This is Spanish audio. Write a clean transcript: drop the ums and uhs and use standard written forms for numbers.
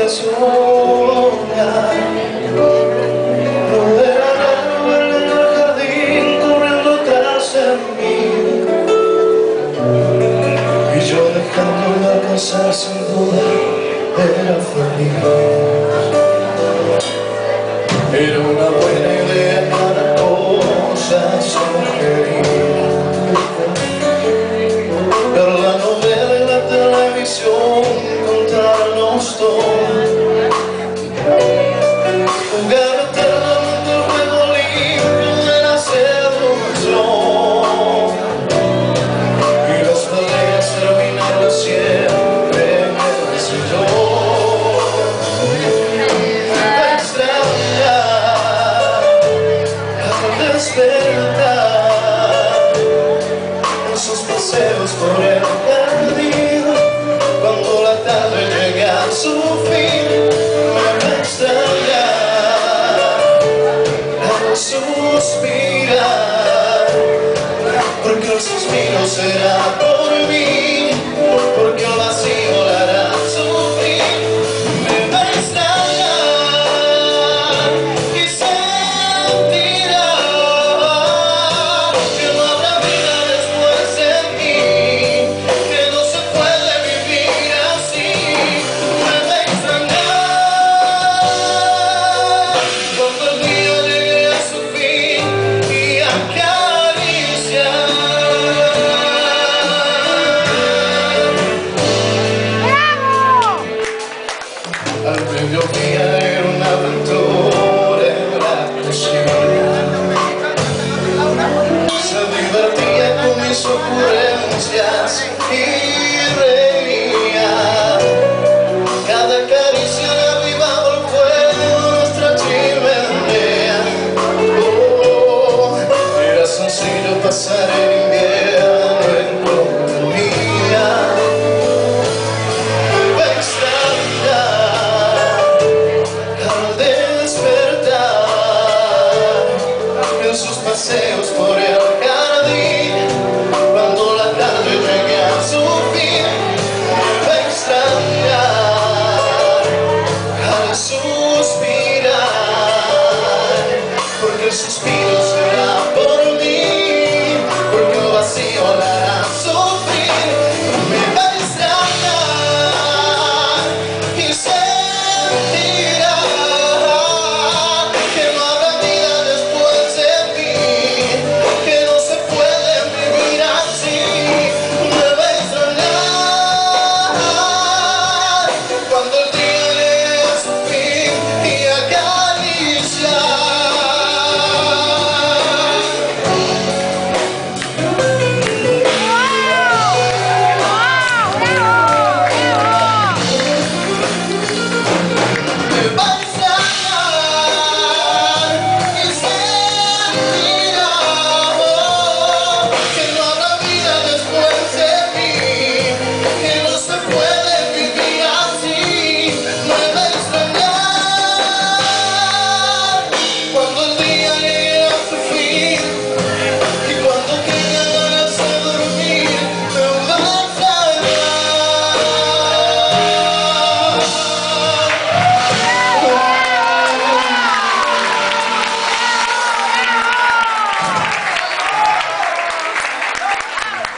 a su hogar. No era raro verla en el jardín corriendo tras de mí, y yo dejándola pasar sin duda era feliz. Era una buena idea para cosas sugeridas, pero la novela y la televisión contarnos todo, jugar eternamente el juego limpio de la seducción, y las peleas terminaron siempre en el sillón. Me extraña al despertar esos paseos por el jardín, cuando la tarde llega a su fin. Me extraña al suspirar, porque el suspiro será por mí, porque el vacío la hará sufrir. Me va a extrañar y sentirá que no habrá vida después de mí, que no se puede vivir así. Me va a extrañar cuando el día llegue a su fin y acariciar. Al mediodía era una aventura en la cocina, se divertía con mis ocurrencias y